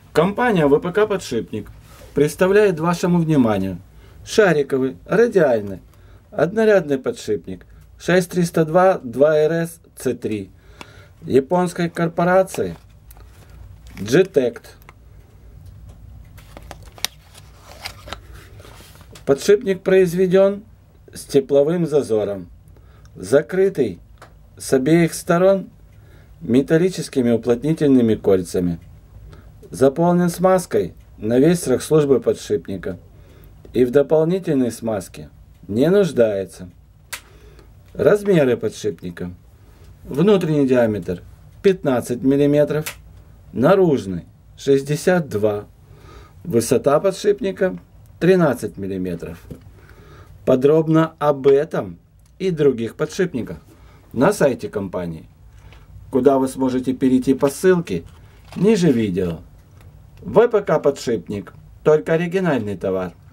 Компания ВПК «Подшипник» представляет вашему вниманию шариковый, радиальный, однорядный подшипник 6302 2RS C3 японской корпорации G-Tect. Подшипник произведен с тепловым зазором, закрытый с обеих сторон металлическими уплотнительными кольцами. Заполнен смазкой на весь срок службы подшипника и в дополнительной смазке не нуждается. Размеры подшипника. Внутренний диаметр 15 мм, наружный 62 мм, высота подшипника 13 мм. Подробно об этом и других подшипниках на сайте компании, куда вы сможете перейти по ссылке ниже видео. ВПК «Подшипник» – только оригинальный товар.